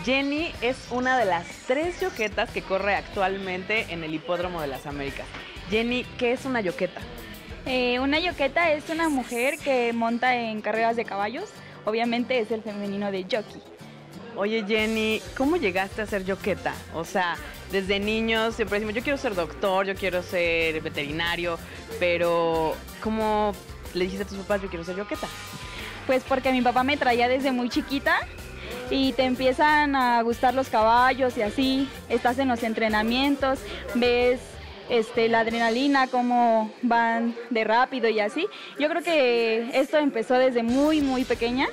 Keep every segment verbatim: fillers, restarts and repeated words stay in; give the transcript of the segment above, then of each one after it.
Jenny es una de las tres yoquetas que corre actualmente en el Hipódromo de las Américas. Jenny, ¿qué es una yoqueta? Eh, una yoqueta es una mujer que monta en carreras de caballos. Obviamente es el femenino de jockey. Oye, Jenny, ¿cómo llegaste a ser yoqueta? O sea, desde niños siempre decimos, yo quiero ser doctor, yo quiero ser veterinario, pero ¿cómo le dijiste a tus papás, yo quiero ser yoqueta? Pues porque mi papá me traía desde muy chiquita y te empiezan a gustar los caballos y así, estás en los entrenamientos, ves este, la adrenalina, cómo van de rápido y así. Yo creo que esto empezó desde muy, muy pequeña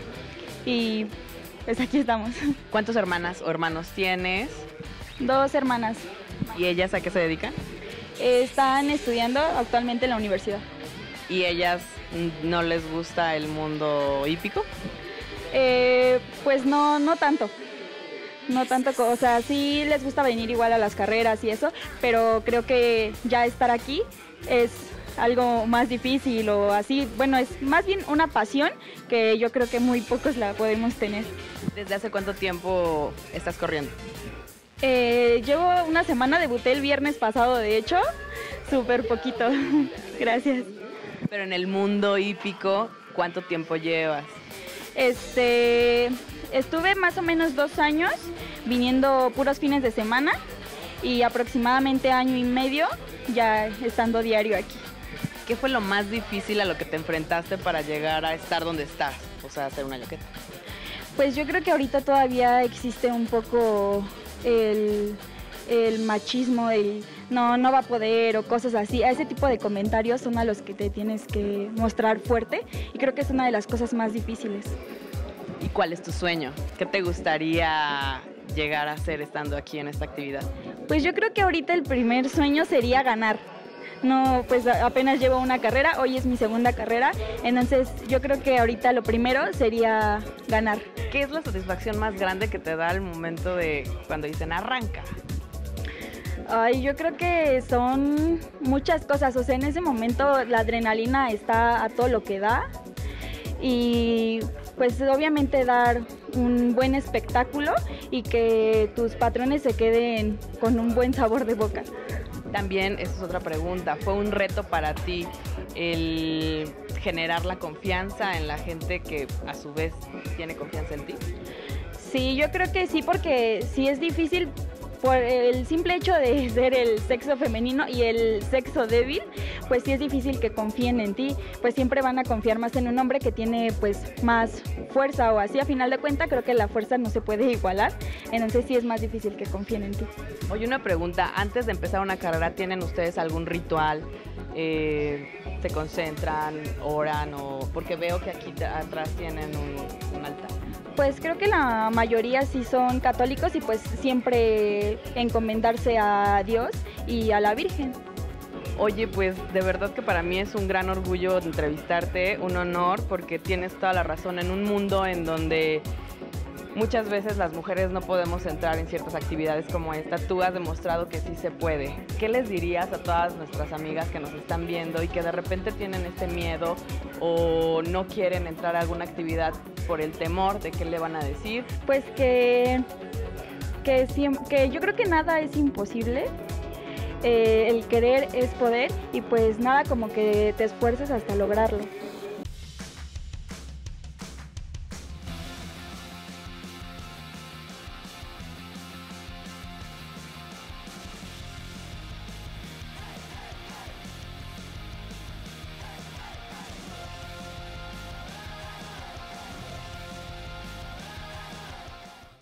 y pues aquí estamos. ¿Cuántas hermanas o hermanos tienes? Dos hermanas. ¿Y ellas a qué se dedican? Están estudiando actualmente en la universidad. ¿Y ellas no les gusta el mundo hípico? Eh, pues no, no tanto. No tanto, o sea, sí les gusta venir igual a las carreras y eso, pero creo que ya estar aquí es algo más difícil o así. Bueno, es más bien una pasión que yo creo que muy pocos la podemos tener. ¿Desde hace cuánto tiempo estás corriendo? Eh, llevo una semana, debuté el viernes pasado, de hecho, súper poquito. Gracias. Pero en el mundo hípico, ¿cuánto tiempo llevas? Este, estuve más o menos dos años viniendo puros fines de semana y aproximadamente año y medio ya estando diario aquí. ¿Qué fue lo más difícil a lo que te enfrentaste para llegar a estar donde estás? O sea, ser una yoqueta. Pues yo creo que ahorita todavía existe un poco el, el machismo, el no, no va a poder o cosas así. A ese tipo de comentarios son a los que te tienes que mostrar fuerte y creo que es una de las cosas más difíciles. ¿Y cuál es tu sueño? ¿Qué te gustaría llegar a hacer estando aquí en esta actividad? Pues yo creo que ahorita el primer sueño sería ganar. No, pues apenas llevo una carrera, hoy es mi segunda carrera, entonces yo creo que ahorita lo primero sería ganar. ¿Qué es la satisfacción más grande que te da al momento de cuando dicen arranca? Ay, yo creo que son muchas cosas, o sea, en ese momento la adrenalina está a todo lo que da y pues obviamente dar un buen espectáculo y que tus patrones se queden con un buen sabor de boca. También, esa es otra pregunta, ¿fue un reto para ti el generar la confianza en la gente que a su vez tiene confianza en ti? Sí, yo creo que sí, porque sí es difícil por el simple hecho de ser el sexo femenino y el sexo débil, pues sí es difícil que confíen en ti, pues siempre van a confiar más en un hombre que tiene pues más fuerza o así. A final de cuentas creo que la fuerza no se puede igualar, entonces sí es más difícil que confíen en ti. Oye, una pregunta, antes de empezar una carrera, ¿tienen ustedes algún ritual? Eh, ¿Se concentran, oran o...? Porque veo que aquí atrás tienen un, un altar. Pues creo que la mayoría sí son católicos y pues siempre encomendarse a Dios y a la Virgen. Oye, pues de verdad que para mí es un gran orgullo entrevistarte, un honor, porque tienes toda la razón en un mundo en donde muchas veces las mujeres no podemos entrar en ciertas actividades como esta. Tú has demostrado que sí se puede. ¿Qué les dirías a todas nuestras amigas que nos están viendo y que de repente tienen este miedo o no quieren entrar a alguna actividad por el temor de qué le van a decir? Pues que, que, que yo creo que nada es imposible. Eh, el querer es poder y pues nada como que te esfuerces hasta lograrlo.